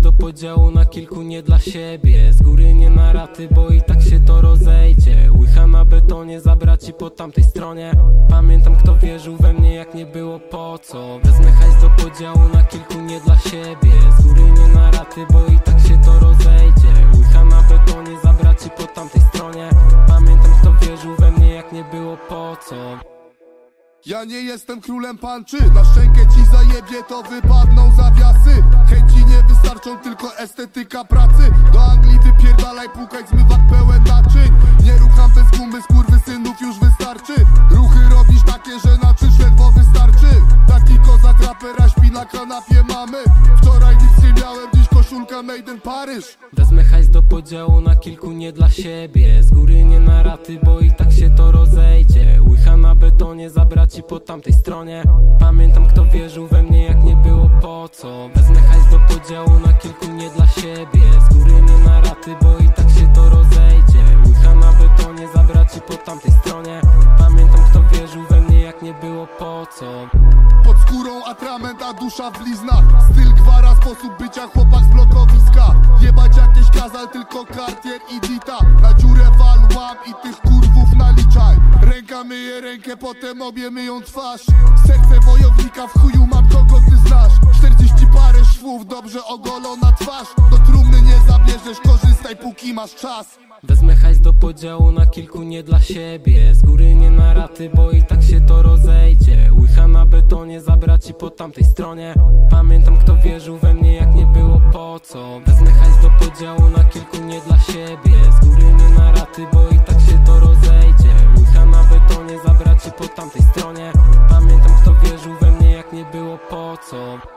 do podziału na kilku, nie dla siebie. Z góry nie na raty, bo i tak się to rozejdzie. Łycha na betonie, zabraci po tamtej stronie. Pamiętam, kto wierzył we mnie, jak nie było po co. Wezmę hajs do podziału na kilku, nie dla siebie. Z góry nie na raty, bo i tak się to rozejdzie. Łycha na betonie, zabraci po tamtej stronie. Pamiętam, kto wierzył we mnie, jak nie było po co. Ja nie jestem królem panczy, na szczękę ci zajebie, to wypadną zawiasy. Chęci nie wystarczą, tylko estetyka pracy. Do Anglii wypierdalaj, pukać zmywak pełen naczyń. Nie rucham bez gumy, skurwysynów już wystarczy. Ruchy robisz takie, że na czyż ledwo wystarczy. Taki kozak rapera śpi na kanapie mamy. Wczoraj nic nie miałem, dziś koszulka made in Paryż. Wezmę hajs do podziału na kilku, nie dla siebie. Z góry nie na raty, bo i tak się to rozejdzie. Łycha na betonie, zabraci po tamtej stronie. Pamiętam, kto wierzył we mnie, jak nie było po co. Wezmę hajs do podziału na kilku, nie dla siebie. Z góry nie na raty, bo i tak się to rozejdzie. Łycha na betonie, zabraci po tamtej stronie. Pamiętam, kto wierzył we mnie, jak nie było po co. Pod skórą atrament, a dusza w bliznach. Styl gwara, sposób bycia chłopak z blokowiska. Jebać jakieś kazal, tylko Cartier i Dita. Na dziurę wal, łap i tych kurwów naliczaj. Ręka myje rękę, potem obie myją twarz. Serce wojownika, w chuju mam, kogo ty znasz. 40 parę szwów, dobrze ogolona twarz. Do trumny nie zabierzesz, korzystaj póki masz czas. Wezmę hajs do podziału na kilku, nie dla siebie. Z góry nie na raty, bo i tak się to rozejdzie. Łycha na betonie, zabraci po tamtej stronie. Pamiętam, kto wierzył we mnie, jak nie było po co. Wezmę hajs do podziału na kilku, nie dla siebie. Z góry nie na raty, bo i tak się to rozejdzie. Łycha na betonie, zabraci po tamtej stronie. Pamiętam, kto wierzył we mnie, jak nie było po co.